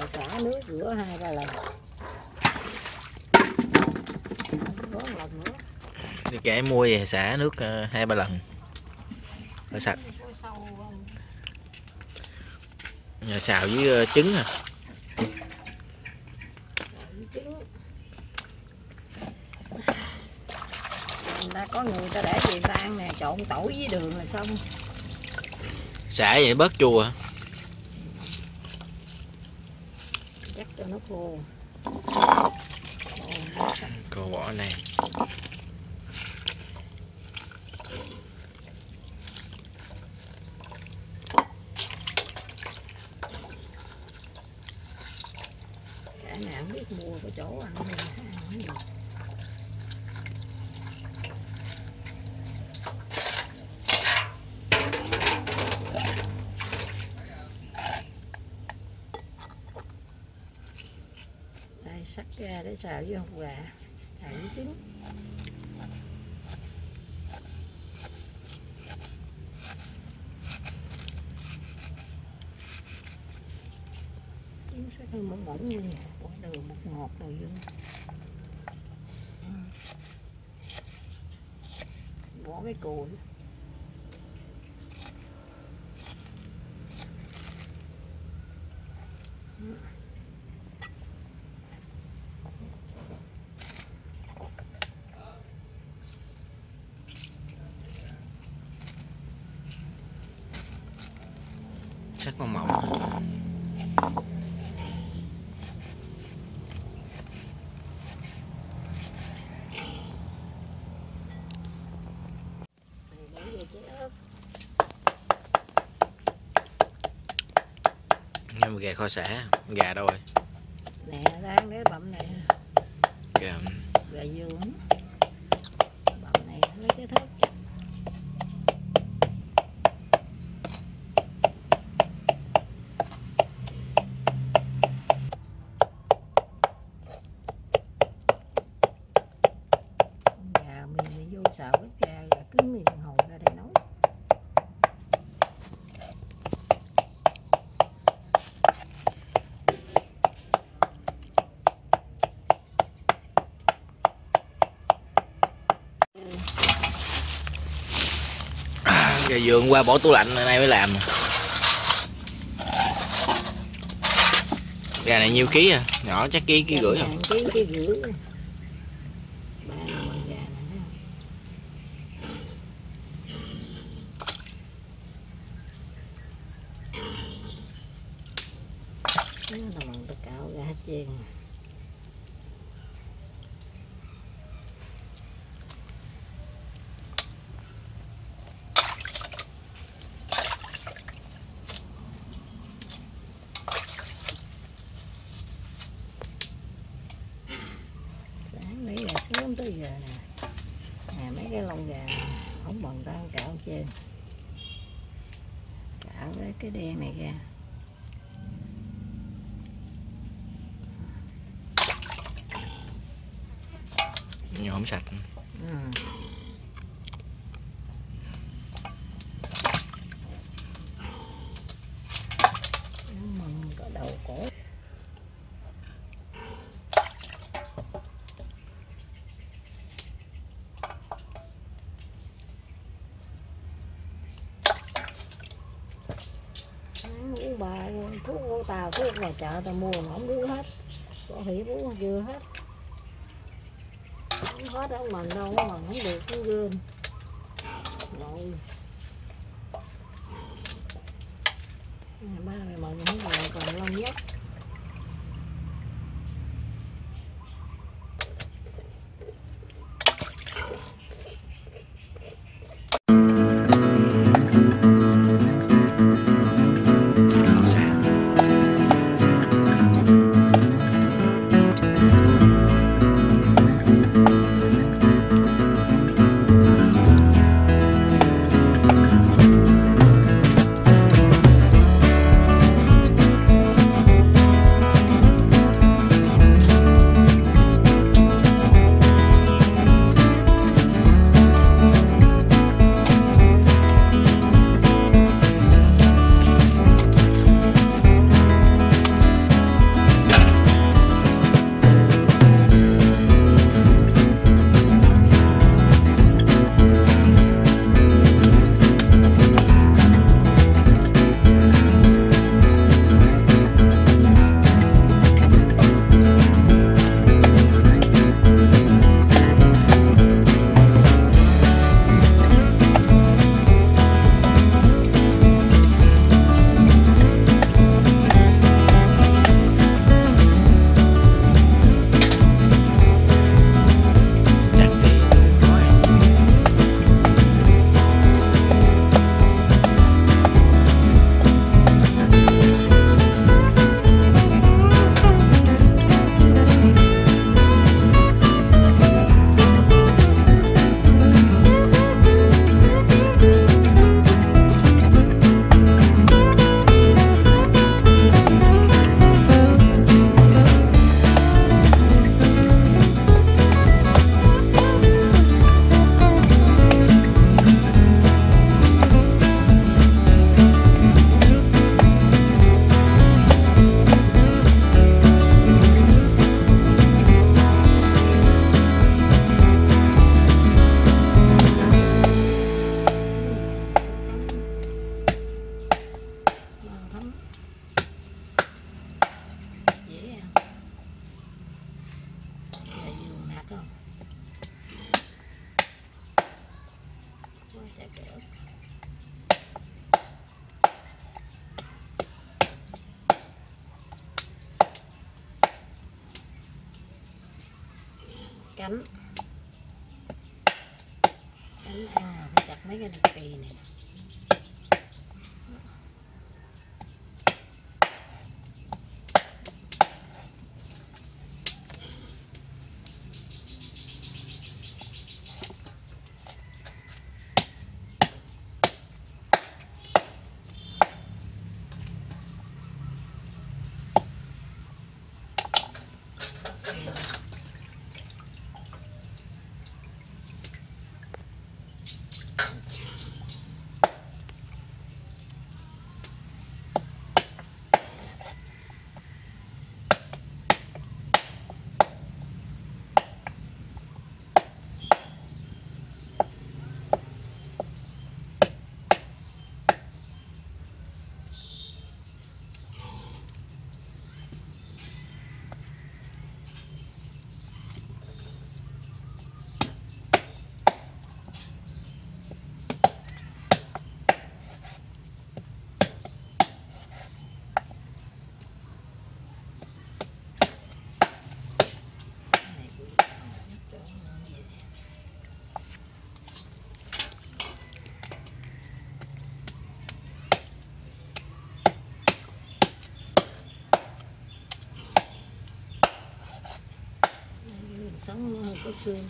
xả nước rửa 2-3 lần. Có một lần nữa. Thì kệ mua về xả nước 2-3 lần rồi sạch. Rồi xào với trứng à. Người ta có người ta để gì ta ăn nè, trộn tỏi với đường là xong. Xả vậy bớt chua hả? Chắc cho nó khô. Cô bỏ này. Cả nhà không biết mua cái chỗ ăn này. Đây sắc ra để xào với hột gà, xào với trứng. Trứng sắc hơi mỏng mỏng như nè, bỏ đường bột ngọt rồi vô. Bỏ cái cùi. Sắc con mỏng. Gà kho xả, gà đâu rồi? Nè, đang để bậm này. Gà Dương. Bậm này lấy cái thớt chặt. Gà mình vô xào ít gà cứng miệng hồi ra đây nấu. gà vườn qua bỏ tủ lạnh nay mới làm. Gà này nhiêu ký à? Nhỏ chắc ký rưỡi không? Ký rưỡi. Nó bằng tất cả ra hết trơn. Sáng lấy gà sớm tới giờ nè. Nè mấy cái lông gà không bằng ta ăn cạo trơn. Cạo cái đen này ra. Nhưng không sạch. Mừng có đầu cổ. Uống bà thuốc của tao, thuốc này chợ tao mua mà không uống hết. Có hiệp uống chưa hết. Không hết đâu mình đâu mà không được cũng gương. Rồi. Ba mày mừng không vào còn lông nhất. cánh ăn là phải chặt mấy cái này kỳ này. Sống nó hơi có xương.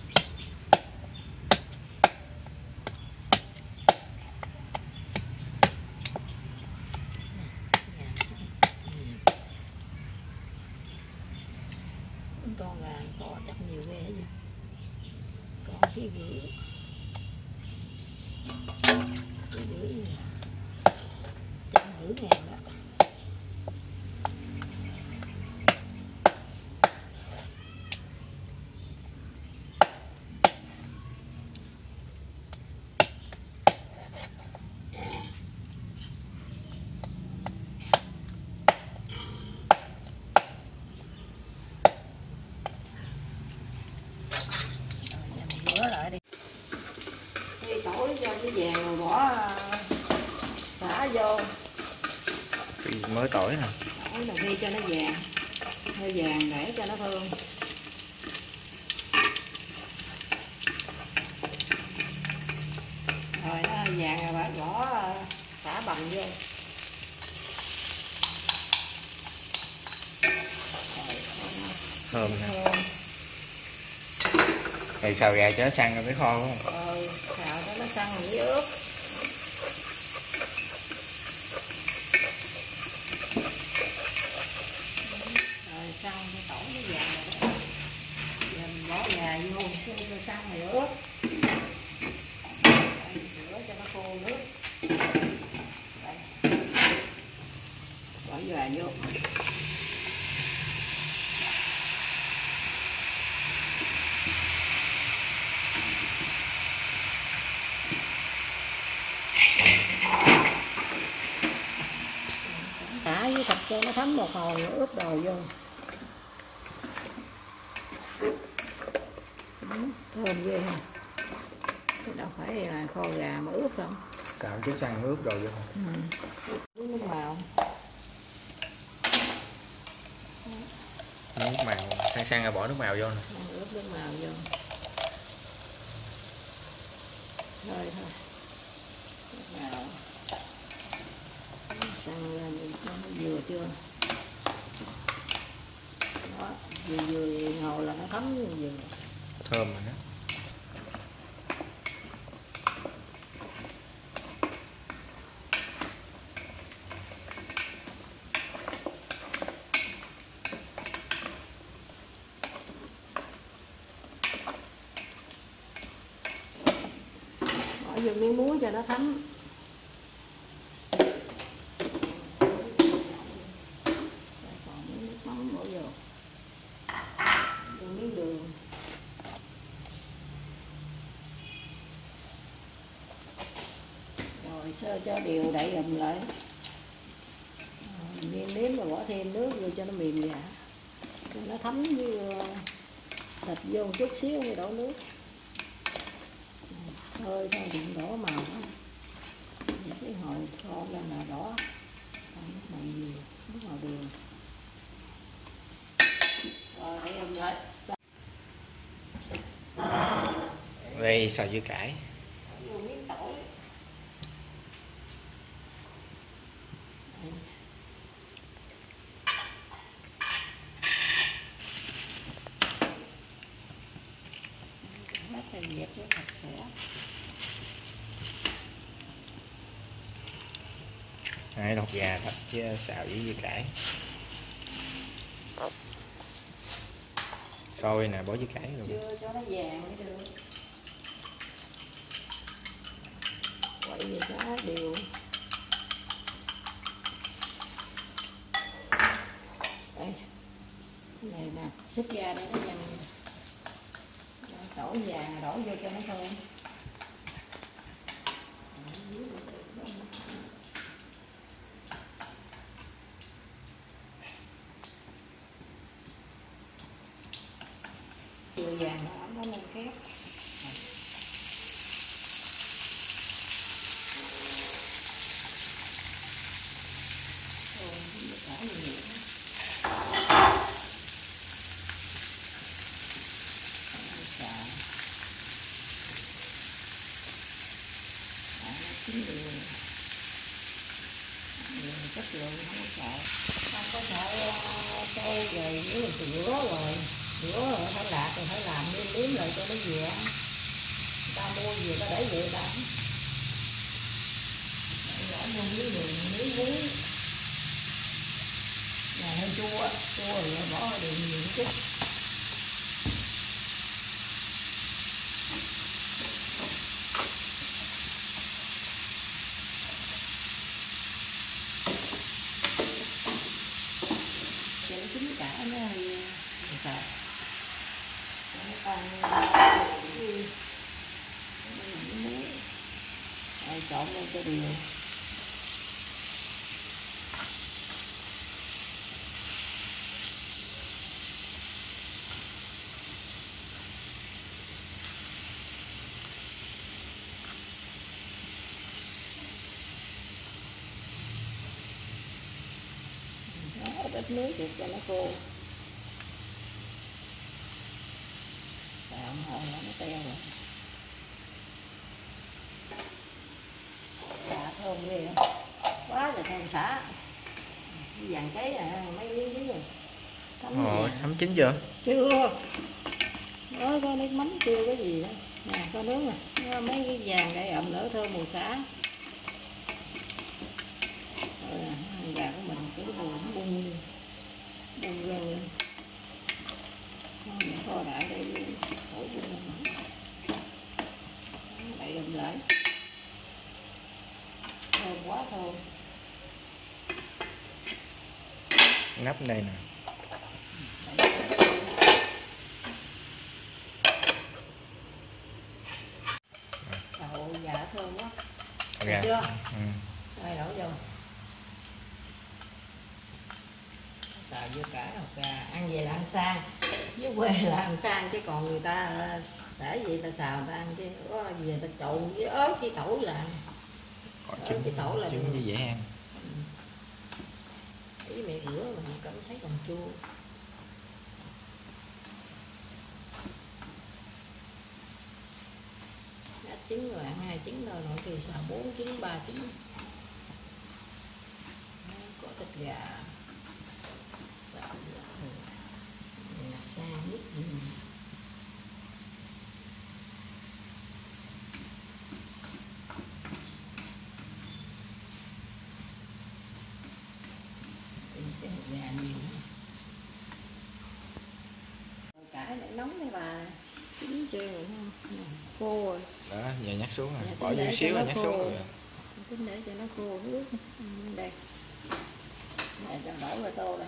Con gà có chắc nhiều ghê chứ. Còn cái gửi ngàn đó. Lại đi. Thì tỏi cho cái vàng rồi bỏ xả vô. Mới tỏi nè. Tỏi là ghi cho nó vàng. Hơi vàng để cho nó thơm. Rồi nó vàng rồi bạn bỏ xả bằm vô. Thơm nè. Rồi xào gà cho nó săn rồi mới kho đúng không? Xào cho nó săn rồi mới ướp. Rồi săn cái tỏi nó vàng rồi đó. Giờ mình bỏ gà vô cho săn rồi ướp. Rửa cho nó khô nước. Đây. Bỏ gà vô. Thả với thịt cho nó thấm một hồi nữa ướp đồ vô. Thơm ghê ha. Chứ đâu phải là kho gà mà ướp không. Xào chút săn ướp đồ vô. Nước màu. Nước màu, săn rồi bỏ nước màu vô nè. Ướp nước màu vô. Rồi thôi. Nước màu. Săn lên vừa chưa? Đó, vừa ngồi là nó thấm vừa. Thơm rồi đó. Bỏ vô miếng muối cho nó thấm. Còn miếng nước mắm bỏ vô. Miếng đường. Rồi sơ cho đều đậy ùm lại. Nêm và bỏ thêm nước vô cho nó mềm gà. Cho nó thấm với thịt vô một chút xíu rồi đổ nước. Thôi đừng đổ màu đó. Cái hồi kho ra là đỏ. Nước màu gì? Nước màu đường. Rồi đậy ùm lại. Đây xào dưa cải. Vô miếng tỏi. Hết thì dẹp cho sạch sẽ. Đây, độc gà thịt với xào với dưa cải. Sôi nè, bỏ dưa cải luôn. Chưa cho nó vàng mới được. Quậy vậy cho nó đều. Đây. Này nè, xích ra đây nó vàng. Đổ vàng đổ vô cho nó thơm. Vừa vàng nó lên khét. Chín đường chất lượng không có sợ, không có sợ sôi rồi nếu mình rửa rồi phải lạc rồi phải làm nêm lại cho nó dẻ. Người ta mua về ta để vậy ta bỏ vô miếng đường miếng bún là hơi chua rồi bỏ đường nhiều chút. Chín cả nó hơi sợ nó còn trộn lên cho đều. Ít nước thì cho nó khô. Tạm hồi là nó teo rồi. Dạ thơm ghê không? Quá là thơm xả. Vàng cháy à, mấy miếng dưới rồi. Thấm chín chưa? Chưa. Mới có nước mắm chưa có gì đó. Nè, có nước nè. Mấy cái vàng để ẩm nữa thơm mùi xả. Rồi nè, gà của mình cứ bung rồi mình kho đại đây khỏi bung lên đậy đùm lại thơm quá thơm. Nắp đây nè. Đậu dạ thơm quá. Được chưa? Đây đổ vô xào dưa cải hột gà. Ăn về là ăn sang, dưới quê là ăn sang, chứ còn người ta để gì ta xào người ta ăn, chứ có gì người ta trộn với ớt với tỏi là trứng như dễ ăn. Ý mẹ rửa mình cảm thấy còn chua. Đã trứng rồi ăn 2 trứng thôi, nội kỳ xào 4 trứng 3 trứng. Có thịt gà xào này là sang nhất gì. Cái hột gà nhiều cải để nóng đấy bà. Chín chưa rồi không? Khô rồi. Đó, giờ nhắc xuống rồi. Dạ, Bỏ vô xíu là nhắc xuống rồi. Tính để cho nó khô nước. Đây. Này cho đổ vào tô này.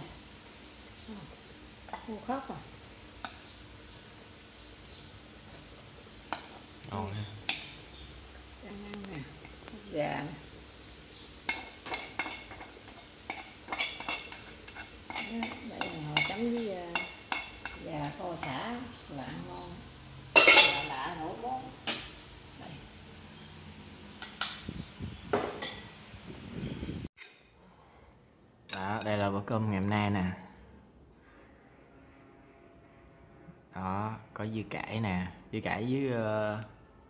Khô khóc rồi. Ngon ha. Đang ăn nè. Gà nè. Đây là hồi chấm với gà kho xả là ăn ngon. Lạ nổi món. Đây. Đó, đây là bữa cơm ngày hôm nay nè. Đó, có dưa cải nè, dưa cải với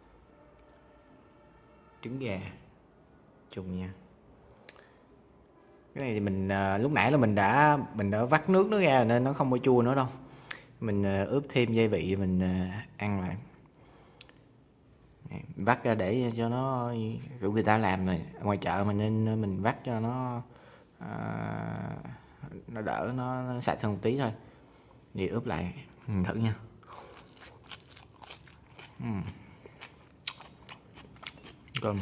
trứng gà trùng nha. Cái này thì mình lúc nãy là mình đã vắt nước nó ra nên nó không có chua nữa đâu. Mình ướp thêm gia vị mình ăn lại. Vắt ra để cho nó kiểu người ta làm rồi ngoài chợ mình, nên mình vắt cho nó đỡ, nó sạch hơn một tí thôi. Thì ướp lại thử nha. Cơm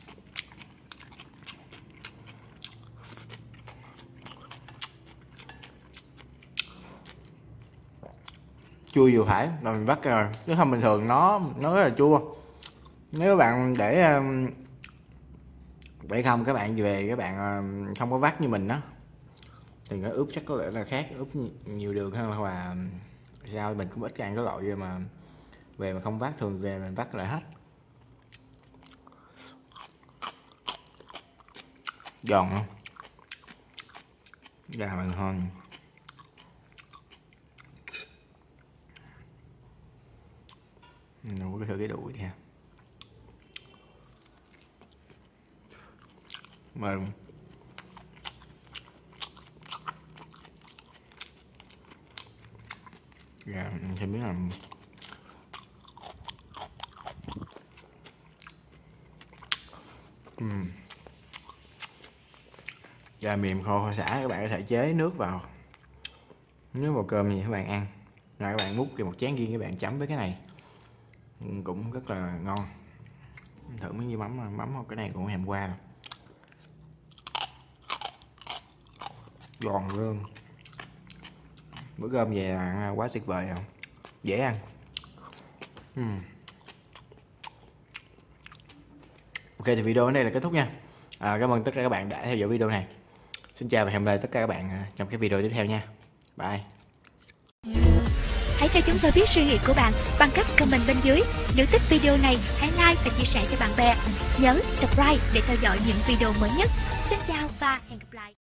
chua vừa phải rồi mình vắt rồi, chứ không bình thường nó rất là chua. Nếu các bạn để vậy không, các bạn về các bạn không có vắt như mình đó thì cái ướp chắc có lẽ là khác, ướp nhiều đường hơn, hoặc là sao mình cũng ít ăn cái loại mà về mà không vắt, thường về mình vắt lại hết. Giòn không? Gà bằng hơn. Nó có thử cái đuổi đi ha. Mời. Gà thì biết là gà mềm khô xả, các bạn có thể chế nước vào cơm gì các bạn ăn, rồi các bạn múc về một chén riêng, các bạn chấm với cái này cũng rất là ngon. Thử miếng như mắm không, cái này cũng hèm qua rồi. Giòn luôn. Bữa cơm về là ăn quá tuyệt vời, không dễ ăn. Ok thì video đến đây là kết thúc nha. Cảm ơn tất cả các bạn đã theo dõi video này. Xin chào và hẹn gặp lại tất cả các bạn trong cái video tiếp theo nha. Bye. Hãy cho chúng tôi biết suy nghĩ của bạn bằng cách comment bên dưới. Nếu thích video này, hãy like và chia sẻ cho bạn bè. Nhớ subscribe để theo dõi những video mới nhất. Xin chào và hẹn gặp lại.